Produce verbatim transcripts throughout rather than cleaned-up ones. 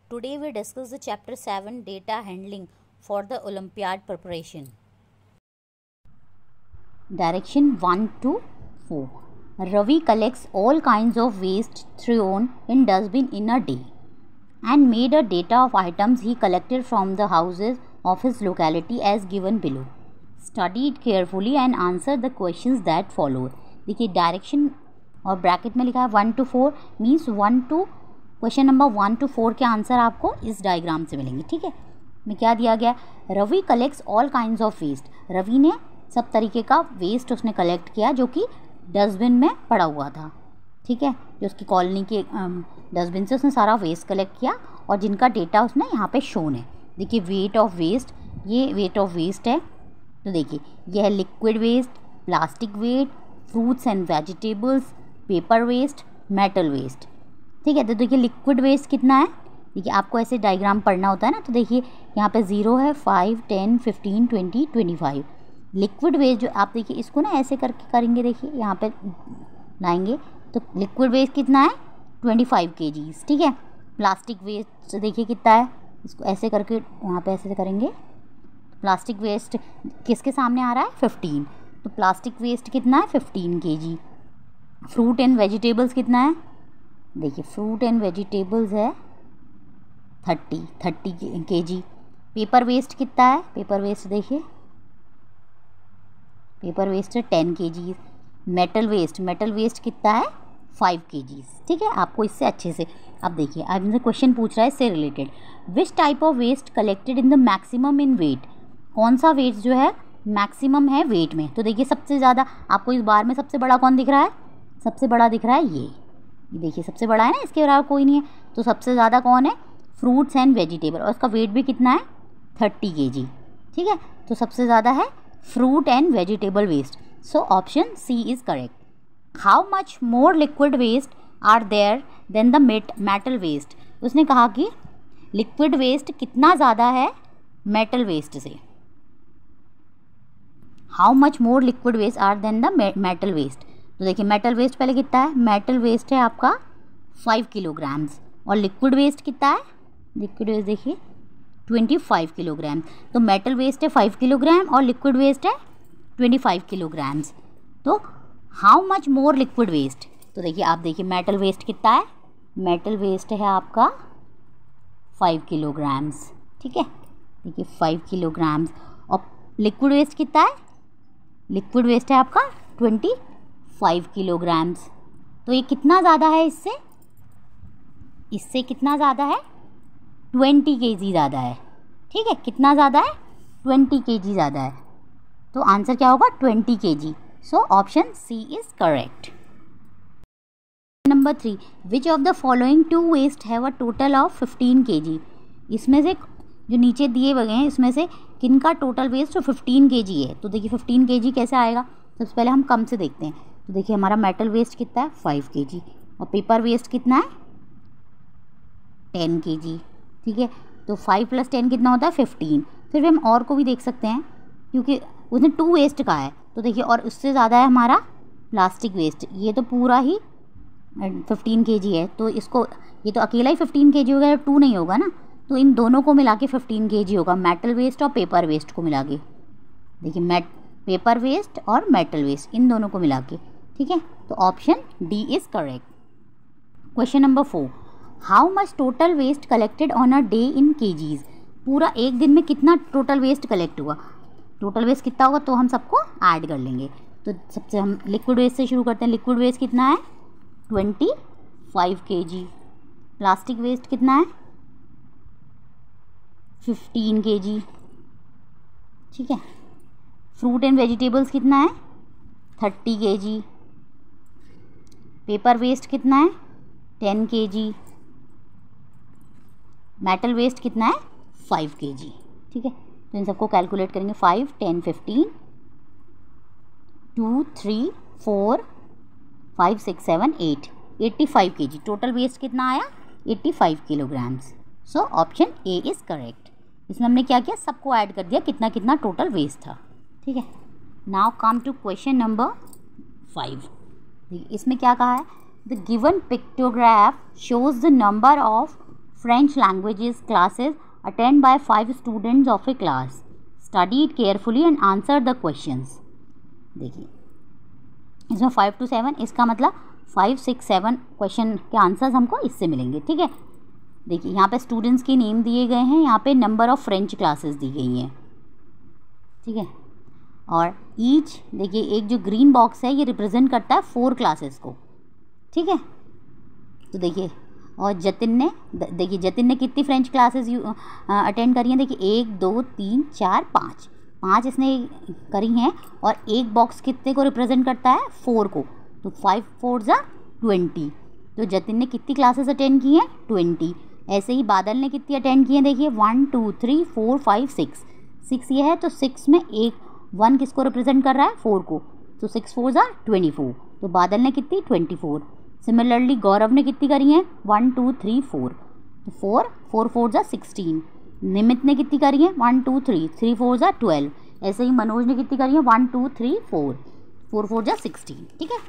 Today we discuss the chapter seven data handling for the Olympiad preparation. Direction one to four. Ravi collects all kinds of waste thrown in dustbin in a day and made a data of items he collected from the houses of his locality as given below. Study it carefully and answer the questions that follow. देखिए direction और bracket में लिखा है one two four means one two question number one two four के answer आपको इस diagram से मिलेंगे. ठीक है, में क्या दिया गया, Ravi collects all kinds of waste. Ravi ने सब तरीके का वेस्ट उसने कलेक्ट किया जो कि डस्टबिन में पड़ा हुआ था. ठीक है, जो उसकी कॉलोनी के डस्टबिन से उसने सारा वेस्ट कलेक्ट किया और जिनका डेटा उसने यहाँ पे शोन है. देखिए वेट ऑफ वेस्ट, ये वेट ऑफ वेस्ट है. तो देखिए यह है liquid waste, plastic waste, fruits and vegetables, paper waste, metal waste. ठीक है, तो देखिए लिक्विड वेस्ट कितना है. देखिए आपको ऐसे डायग्राम पढ़ना होता है ना, तो देखिए यहाँ पे ज़ीरो है, five, ten, fifteen, twenty, twenty five. Liquid waste जो आप देखिए इसको ना ऐसे करके करेंगे, देखिए यहाँ पे लाएंगे तो लिक्विड वेस्ट कितना है, ट्वेंटी फाइव के जीज. ठीक है, प्लास्टिक वेस्ट देखिए कितना है, इसको ऐसे करके यहाँ पे ऐसे करेंगे. प्लास्टिक वेस्ट किसके सामने आ रहा है, फिफ्टीन. तो प्लास्टिक वेस्ट कितना है, fifteen k ji. Fruit and vegetables कितना है, देखिए फ्रूट एंड वेजिटेबल्स है thirty thirty k g. Paper waste कितना है, पेपर वेस्ट देखिए पेपर वेस्ट है ten k g. Metal waste metal waste कितना है, फाइव के जी. ठीक है, आपको इससे अच्छे से अब देखिए अब इनसे क्वेश्चन पूछ रहा है इससे related. Which type of waste collected in the maximum in weight. कौन सा वेस्ट जो है मैक्सिमम है वेट में. तो देखिए सबसे ज़्यादा आपको इस बार में सबसे बड़ा कौन दिख रहा है, सबसे बड़ा दिख रहा है ये ये देखिए सबसे बड़ा है ना, इसके बराबर कोई नहीं है. तो सबसे ज़्यादा कौन है, फ्रूट्स एंड वेजिटेबल, और उसका वेट भी कितना है, थर्टी के जी. ठीक है, तो सबसे ज़्यादा है fruit and vegetable waste. So option c is correct. How much more liquid waste are there than the met metal waste. उसने कहा कि लिक्विड वेस्ट कितना ज़्यादा है मेटल वेस्ट से. How much more liquid waste are than the metal waste. तो देखिए metal waste पहले कितना है, मेटल वेस्ट है आपका फाइव किलोग्राम्स और लिक्विड वेस्ट कितना है, लिक्विड वेस्ट देखिए ट्वेंटी फाइव किलोग्राम. तो मेटल वेस्ट है फाइव किलोग्राम और लिक्विड वेस्ट है ट्वेंटी फाइव किलोग्राम्स. तो how much more liquid waste. तो देखिए आप देखिए मेटल वेस्ट कितना है, मेटल वेस्ट है आपका फाइव किलोग्राम्स. ठीक है, देखिए फाइव किलोग्राम्स. और लिक्विड वेस्ट कितना है, लिक्विड वेस्ट है आपका ट्वेंटी फाइव किलोग्राम्स. तो ये कितना ज़्यादा है इससे, इससे कितना ज़्यादा है, ट्वेंटी के जी ज़्यादा है. ठीक है, कितना ज़्यादा है, ट्वेंटी के जी ज़्यादा है. तो आंसर क्या होगा, twenty k g. So option c is correct. Number three. Which of the following two waste have a total of fifteen k g. इसमें से जो नीचे दिए हुए हैं इसमें से किन का टोटल वेस्ट फिफ्टीन के जी है. तो देखिए फिफ्टीन के जी कैसे आएगा, सबसे पहले हम कम से देखते हैं. तो देखिए हमारा मेटल वेस्ट कितना है, फाइव के जी, और पेपर वेस्ट कितना है, टेन के जी. ठीक है, तो फाइव प्लस टेन कितना होता है, फिफ्टीन. फिर भी हम और को भी देख सकते हैं क्योंकि उसने टू वेस्ट का है. तो देखिए और उससे ज़्यादा है हमारा प्लास्टिक वेस्ट, ये तो पूरा ही फिफ्टीन के जी है. तो इसको ये तो अकेला ही फिफ्टीन के जी होगा, टू नहीं होगा ना. तो इन दोनों को मिला के फिफ्टीन के जी होगा, मेटल वेस्ट और पेपर वेस्ट को मिला के. देखिए मेट पेपर वेस्ट और मेटल वेस्ट इन दोनों को मिला के. ठीक है, तो option d is correct. Question number four. How much total waste collected on a day in kgs. पूरा एक दिन में कितना टोटल वेस्ट कलेक्ट हुआ, टोटल वेस्ट कितना होगा तो हम सबको ऐड कर लेंगे. तो सबसे हम लिक्विड वेस्ट से शुरू करते हैं. लिक्विड वेस्ट कितना है, ट्वेंटी फाइव के जी. प्लास्टिक वेस्ट कितना है, फिफ्टीन के जी. ठीक है, फ्रूट एंड वेजिटेबल्स कितना है, thirty k g. Paper waste कितना है, ten k g. Metal waste कितना है, फाइव के जी. ठीक है, तो इन सबको कैलकुलेट करेंगे. Five, ten, fifteen, two, three, four, five, six, seven, eight, eighty five k g. Total waste कितना आया, eighty five kilograms. So option a is correct. इसमें हमने क्या किया, सबको ऐड कर दिया कितना कितना टोटल वेस्ट था. ठीक है, now come to question number five. इसमें क्या कहा है, the given pictograph shows the number of French languages classes attended by five students of a class. Study it carefully and answer the questions. देखिए इसमें five to seven, इसका मतलब five six seven question के answers हमको इससे मिलेंगे, ठीक है। देखिए यहाँ पे स्टूडेंट्स के नेम दिए गए हैं, यहाँ पे नंबर ऑफ़ फ्रेंच क्लासेस दी गई हैं, ठीक है। और ईच देखिए एक जो ग्रीन बॉक्स है ये रिप्रेजेंट करता है फोर क्लासेस को, ठीक है। तो देखिए और जतिन ने देखिए जतिन ने कितनी फ्रेंच क्लासेस अटेंड करी हैं, देखिए एक दो तीन चार पाँच पाँच इसने करी हैं। और एक बॉक्स कितने को रिप्रेजेंट करता है, फोर को, तो फाइव फोर ज़ा ट्वेंटी। तो जतिन ने कितनी क्लासेस अटेंड की हैं, ट्वेंटी। ऐसे ही बादल ने कितनी अटेंड की हैं, देखिए one two three four five six, six ये है तो सिक्स में एक वन किसको रिप्रेजेंट कर रहा है, फोर को, तो सिक्स फोर ज़ा ट्वेंटी फोर। तो बादल ने कितनी, ट्वेंटी फोर। सिमिलरली गौरव ने कितनी करी हैं, वन टू थ्री फोर, तो फोर फोर फोर ज़ा सिक्सटीन। निमित ने कितनी करी है, one two three three four ज़ा ट्वेल्व। ऐसे ही मनोज ने कितनी करी है, one two three four four four ज़ा सिक्सटीन, ठीक है।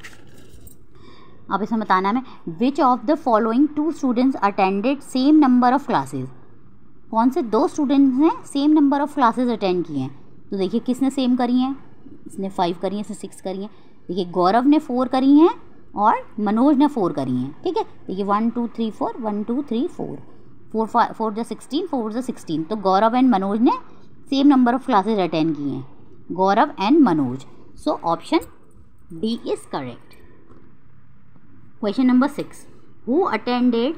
अब इसमें बताना है हमें which of the following two students attended same number of classes. कौन से दो स्टूडेंट्स ने same number of classes attend किए हैं। तो देखिए किसने सेम करी हैं, इसने फाइव करी हैं, इसने सिक्स करी हैं। देखिए गौरव ने फोर करी हैं और मनोज ने फोर करी हैं, ठीक है। देखिए one two three four one two three four four five four जो सिक्सटीन फोर जो सिक्सटीन। तो गौरव एंड मनोज ने same number of classes attend किए हैं, Gaurav and Manoj. So option d is correct. Question number six, who attended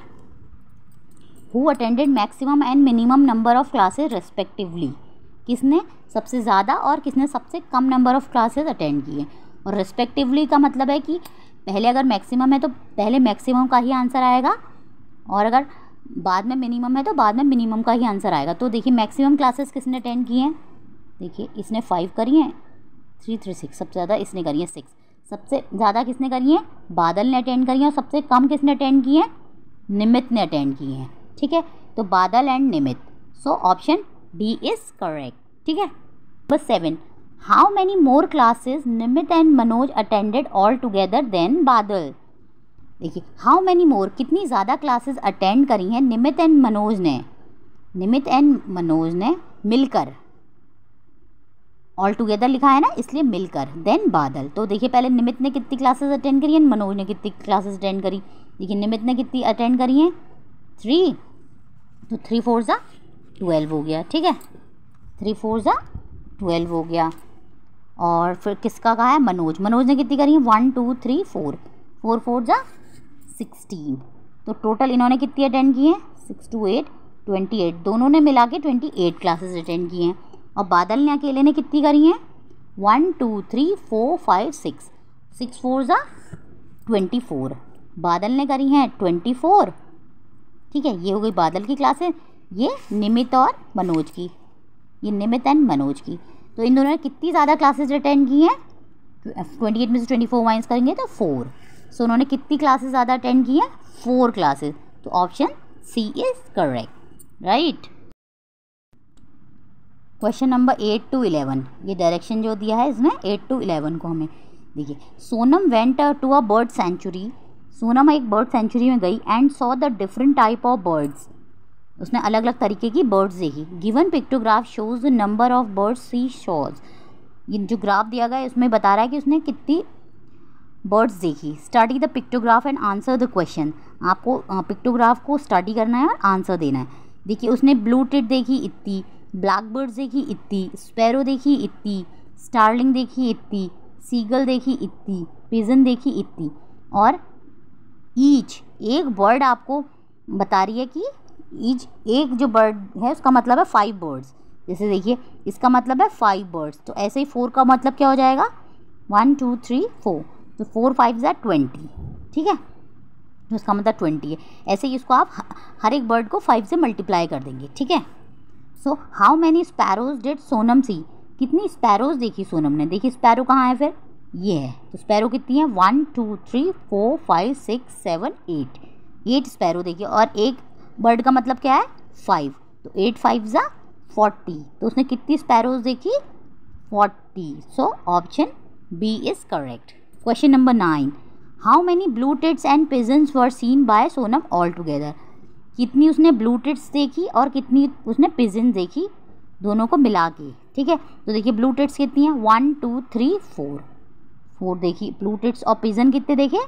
who attended maximum and minimum number of classes respectively. किसने सबसे ज़्यादा और किसने सबसे कम नंबर ऑफ़ क्लासेज अटेंड किए। और रेस्पेक्टिवली का मतलब है कि पहले अगर मैक्सिमम है तो पहले मैक्सिमम का ही आंसर आएगा, और अगर बाद में मिनिमम है तो बाद में मिनिमम का ही आंसर आएगा। तो देखिए मैक्सिमम क्लासेस किसने अटेंड की हैं, देखिए इसने फाइव करी हैं, थ्री थ्री सिक्स, सबसे ज़्यादा इसने करी है सिक्स। सबसे ज़्यादा किसने करी है, बादल ने अटेंड करी है। और सबसे कम किसने अटेंड की है, निमित ने अटेंड की हैं, ठीक है। तो Badal and Nimit. So option d is correct, ठीक है। Number seven, how many more classes Nimit and Manoj attended all together than Badal. देखिए हाउ मैनी मोर कितनी ज़्यादा क्लासेस अटेंड करी हैं निमित एंड मनोज ने, निमित एंड मनोज ने मिलकर, ऑल टुगेदर लिखा है ना इसलिए मिलकर, देन बादल। तो देखिए पहले निमित ने कितनी क्लासेस अटेंड करी हैं, मनोज ने कितनी क्लासेस अटेंड करी। देखिए निमित ने कितनी अटेंड करी हैं, थ्री, तो थ्री फोर ज़ा ट्वेल्व हो गया, ठीक है। थ्री फोर ज़ा ट्वेल्व हो गया। और फिर किसका कहा है, मनोज, मनोज ने कितनी करी है, one two three four, four four ज़ा सिक्सटीन। तो टोटल इन्होंने कितनी अटेंड की हैं, six two eight twenty eight, दोनों ने मिला के ट्वेंटी एट क्लासेस अटेंड की हैं। और बादल ने अकेले ने कितनी करी हैं, one two three four five six, six four ज़ा ट्वेंटी फोर, बादल ने करी हैं ट्वेंटी फोर, ठीक है। ये हो गई बादल की क्लासेस, ये निमित और मनोज की, ये निमित एंड मनोज की। तो इन दोनों ने कितनी ज़्यादा क्लासेस अटेंड की हैं, ट्वेंटी एट में से ट्वेंटी फोर माइनस करेंगे तो फोर। सो उन्होंने कितनी क्लासेस ज़्यादा अटेंड की हैं, फोर क्लासेस। तो option c is correct, right. Question number eight to eleven, ये डायरेक्शन जो दिया है इसमें एट टू इलेवन को हमें देखिए। Sonam went to a bird sanctuary, Sonam एक बर्ड सेंचुरी में गई and saw the different type of birds, उसने अलग अलग तरीके की बर्ड्स देखी। Given pictograph shows the number of birds she shows, ये जो ग्राफ दिया गया है उसमें बता रहा है कि उसने कितनी बर्ड्स देखी। Study the pictograph and answer the question, आपको पिक्टोग्राफ को स्टडी करना है और आंसर देना है। देखिए उसने ब्लू टिट देखी इतनी, ब्लैक बर्ड्स देखी इतनी, स्पैरो देखी इतनी, स्टारलिंग देखी इतनी, सीगल देखी इतनी, पिजन देखी इतनी। और ईच एक बर्ड आपको बता रही है कि ईच एक जो बर्ड है उसका मतलब है फाइव बर्ड्स। जैसे देखिए इसका मतलब है फाइव बर्ड्स, तो ऐसे ही फोर का मतलब क्या हो जाएगा, वन टू थ्री फोर, तो फोर फाइव ज़ा ट्वेंटी, ठीक है। तो इसका मतलब ट्वेंटी है। ऐसे ही इसको आप हर एक बर्ड को फाइव से मल्टीप्लाई कर देंगे, ठीक है। So how many sparrows did Sonam see, कितनी स्पैरोज देखी सोनम ने। देखिए स्पैरो कहाँ है, फिर ये है, तो स्पैरो कितनी है, one two three four five six seven eight, eight sparrow देखिए। और एक बर्ड का मतलब क्या है, फाइव, तो एट फाइव ज़ा फोर्टी, तो उसने कितनी स्पैरोज देखी, forty. So option b is correct. Question number nine, how many blue tits and pigeons were seen by Sonam all together, कितनी उसने ब्लू टिट्स देखी और कितनी उसने पिजन देखी, दोनों को मिला के, ठीक है। तो देखिए ब्लू टिट्स कितनी है, one two three four, four देखी ब्लू टिट्स, और पिजन कितने देखे,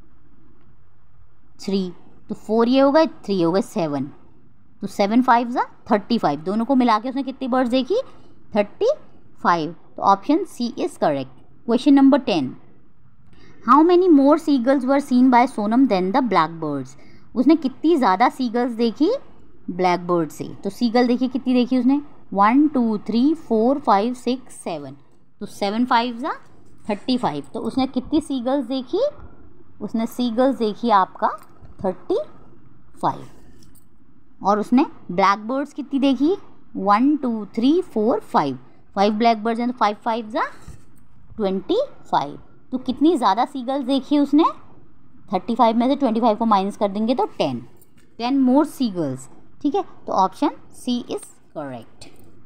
थ्री, तो फोर ये हो गए, थ्री हो गए, सेवन, तो सेवन फाइव ज़ा थर्टी फाइव, दोनों को मिला के उसने कितनी बर्ड्स देखी, थर्टी फाइव। तो option c is correct. Question number ten, how many more seagulls were seen by Sonam than the black birds. उसने कितनी ज़्यादा सीगल्स देखी ब्लैक बर्ड से। तो सीगल देखिए कितनी देखी उसने, one two three four five six seven, तो सेवन फाइव ज़ा थर्टी फाइव, तो उसने कितनी सीगल्स देखी, उसने सीगल्स देखी आपका थर्टी फाइव। और उसने ब्लैक बर्ड्स कितनी देखी, one two three four five, five black birds हैं तो फाइव फाइव ज़ा ट्वेंटी फाइव, तो कितनी ज़्यादा सीगल्स देखी उसने, थर्टी फाइव में से ट्वेंटी फाइव को माइनस कर देंगे तो टेन, टेन मोर सीगल्स, ठीक है। तो option c is correct.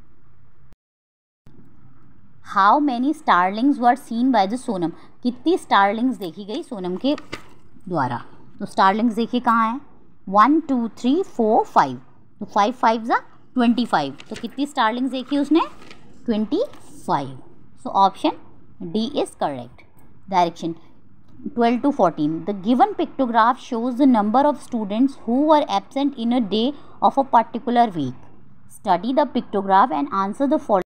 How many starlings were seen by the Sonam, कितनी स्टारलिंग्स देखी गई सोनम के द्वारा। तो स्टारलिंग्स देखिए कहाँ है, one two three four five, तो फाइव फाइव ज़ा ट्वेंटी फाइव, तो कितनी स्टारलिंग्स देखी उसने, twenty five. So option d is correct. Direction twelve to fourteen, the given pictograph shows the number of students who were absent in a day of a particular week. Study the pictograph and answer the following.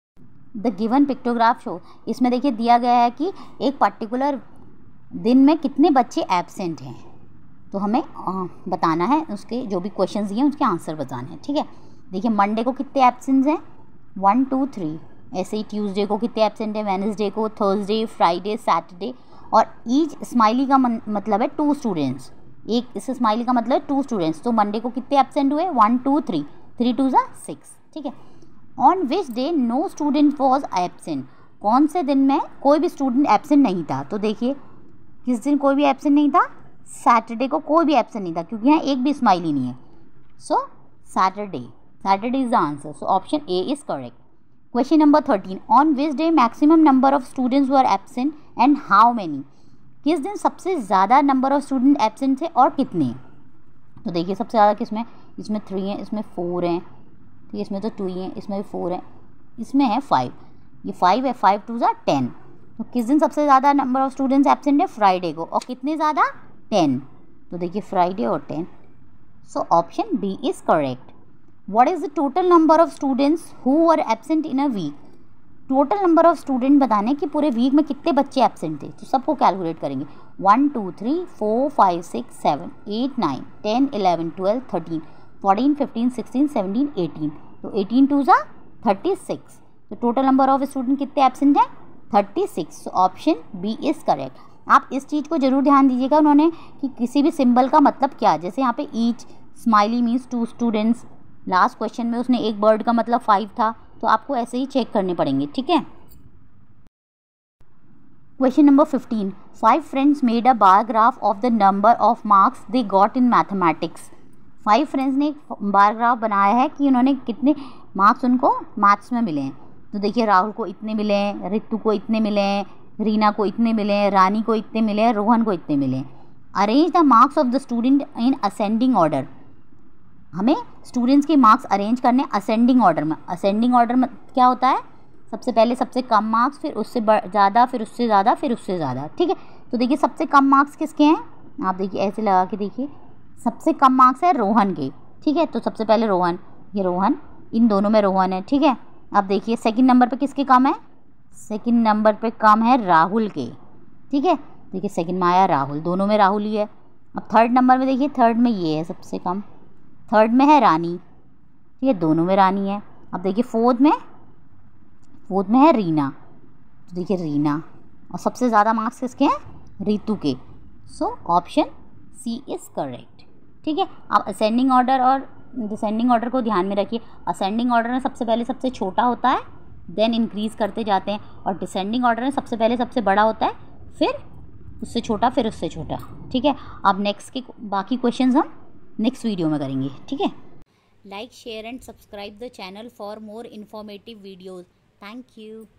The given pictograph show, इसमें देखिए दिया गया है कि एक particular दिन में कितने बच्चे एब्सेंट हैं, तो हमें आ, बताना है, उसके जो भी क्वेश्चंस दिए हैं उसके आंसर बताने हैं, ठीक है। देखिए मंडे को कितने एब्सेंट्स हैं, वन टू थ्री, ऐसे ही ट्यूसडे को कितने एब्सेंट है, वेडनेसडे को, थर्सडे, फ्राइडे, सैटरडे, और ईच स्माइली का मतलब है टू स्टूडेंट्स, एक इस स्माइली का मतलब है टू स्टूडेंट्स, तो मंडे को कितने एब्सेंट हुए, one two three, three two ज़ा सिक्स, ठीक है। On which day no student was absent, कौन से दिन में कोई भी स्टूडेंट एब्सेंट नहीं था। तो देखिए किस दिन कोई भी एब्सेंट नहीं था, सैटरडे को कोई भी एब्सेंट नहीं था, क्योंकि यहाँ एक भी स्माइली नहीं है। So Saturday, Saturday is the answer. So option a is correct. Question number thirteen, on which day maximum number of students were absent and how many, किस दिन सबसे ज़्यादा नंबर ऑफ स्टूडेंट एब्सेंट थे और कितने। तो देखिए सबसे ज़्यादा किसमें, इसमें थ्री हैं, इसमें फोर हैं, ठीक है, इसमें तो टू ही हैं, इसमें भी फोर हैं, इसमें है फाइव, ये फाइव है, फाइव टू ज़ा टेन। तो किस दिन सबसे ज़्यादा नंबर ऑफ स्टूडेंट्स एब्सेंट है, फ्राइडे को, और कितने ज़्यादा, टेन। तो देखिए फ्राइडे और ten. So option b is correct. What is the total number of students who were absent in a week, total number of student बताने कि पूरे वीक में कितने बच्चे एब्सेंट थे, तो सबको कैलकुलेट करेंगे, one two three four five six seven eight nine ten eleven twelve thirteen fourteen fifteen sixteen seventeen eighteen, तो एटीन टू ज़ा थर्टी सिक्स, तो टोटल नंबर ऑफ स्टूडेंट कितने एब्सेंट हैं, thirty six. Option b is correct. आप इस चीज़ को जरूर ध्यान दीजिएगा उन्होंने कि किसी भी सिंबल का मतलब क्या है, जैसे यहाँ पे each, smiley means two students, last question में उसने एक बर्ड का मतलब फाइव था, तो आपको ऐसे ही चेक करने पड़ेंगे, ठीक है। Question number fifteen, five friends made a bar graph of the number of marks they got in mathematics. Five friends ने एक बार ग्राफ बनाया है कि उन्होंने कितने मार्क्स उनको मैथ्स में मिले हैं। तो देखिए राहुल को इतने मिले हैं, रितु को इतने मिले हैं, रीना को इतने मिले हैं, रानी को इतने मिले हैं, रोहन को इतने मिले हैं। Arrange the marks of the student in ascending order, हमें स्टूडेंट्स के मार्क्स अरेंज करने असेंडिंग ऑर्डर में। असेंडिंग ऑर्डर में क्या होता है, सबसे पहले सबसे कम मार्क्स, फिर उससे ज़्यादा, फिर उससे ज़्यादा, फिर उससे ज़्यादा, ठीक है। तो देखिए सबसे कम मार्क्स किसके हैं, आप देखिए ऐसे लगा के देखिए, सबसे कम मार्क्स है रोहन के, ठीक है। तो सबसे पहले रोहन, ये रोहन, इन दोनों में रोहन है, ठीक है। अब देखिए सेकंड नंबर पे किसके कम है, सेकंड नंबर पे कम है राहुल के, ठीक है। देखिए सेकंड में आया राहुल, दोनों में राहुल ही है। अब थर्ड नंबर में देखिए, थर्ड में ये है सबसे कम, थर्ड में है रानी, ठीक है, दोनों में रानी है। अब देखिए फोर्थ में, फोर्थ में है रीना, तो देखिए रीना, और सबसे ज़्यादा मार्क्स किसके हैं, रितु के। So option c is correct, ठीक है। आप असेंडिंग ऑर्डर और डिसेंडिंग ऑर्डर को ध्यान में रखिए। असेंडिंग ऑर्डर में सबसे पहले सबसे छोटा होता है, देन इंक्रीज़ करते जाते हैं, और डिसेंडिंग ऑर्डर में सबसे पहले सबसे बड़ा होता है, फिर उससे छोटा, फिर उससे छोटा, ठीक है। अब नेक्स्ट के बाकी क्वेश्चंस हम नेक्स्ट वीडियो में करेंगे, ठीक है। Like share and subscribe the channel for more informative videos. Thank you.